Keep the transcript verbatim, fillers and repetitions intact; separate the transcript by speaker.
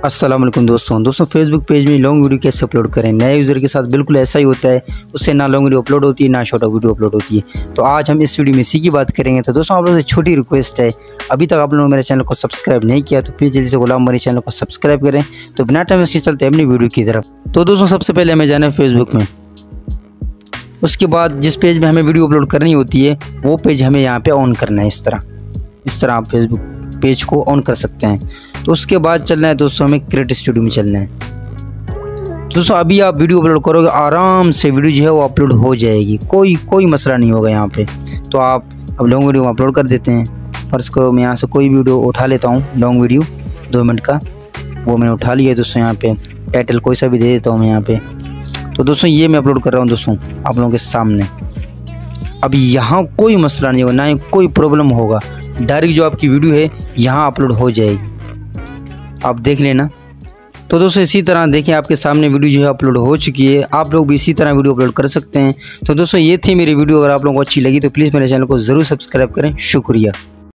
Speaker 1: अस्सलाम वालेकुम दोस्तों दोस्तों फेसबुक पेज में लॉन्ग वीडियो कैसे अपलोड करें। नए यूज़र के साथ बिल्कुल ऐसा ही होता है, उससे ना लॉन्ग वीडियो अपलोड होती है ना शॉर्ट वीडियो अपलोड होती है। तो आज हम इस वीडियो में इसी की बात करेंगे। तो दोस्तों आप लोगों से छोटी रिक्वेस्ट है, अभी तक आप लोगों ने मेरे चैनल को सब्सक्राइब नहीं किया तो प्लीज़ जल्दी से गुलाम बनी चैनल को सब्सक्राइब करें। तो बिना टाइम इसके चलते हैं अपनी वीडियो की तरफ। तो दोस्तों सबसे पहले हमें जाना है फेसबुक में। उसके बाद जिस पेज में हमें वीडियो अपलोड करनी होती है वो पेज हमें यहाँ पे ऑन करना है। इस तरह इस तरह आप फेसबुक पेज को ऑन कर सकते हैं। तो उसके बाद चलना है दोस्तों हमें क्रिएट स्टूडियो में चलना है। दोस्तों अभी आप वीडियो अपलोड करोगे आराम से वीडियो जो है वो अपलोड हो जाएगी, कोई कोई मसला नहीं होगा यहाँ पे। तो आप अब लॉन्ग वीडियो अपलोड कर देते हैं। फर्स्ट करो मैं यहाँ से कोई वीडियो उठा लेता हूँ, लॉन्ग वीडियो दो मिनट का वो मैंने उठा लिया है दोस्तों। यहाँ पे टाइटल कोई सा भी दे देता हूँ मैं यहाँ पे। तो दोस्तों ये मैं अपलोड कर रहा हूँ दोस्तों आप लोगों के सामने। अब यहाँ कोई मसला नहीं होगा, ना ही कोई प्रॉब्लम होगा, डायरेक्ट जो आपकी वीडियो है यहाँ अपलोड हो जाएगी, आप देख लेना। तो दोस्तों इसी तरह देखें आपके सामने वीडियो जो है अपलोड हो चुकी है। आप लोग भी इसी तरह वीडियो अपलोड कर सकते हैं। तो दोस्तों ये थी मेरी वीडियो, अगर आप लोगों को अच्छी लगी तो प्लीज़ मेरे चैनल को ज़रूर सब्सक्राइब करें। शुक्रिया।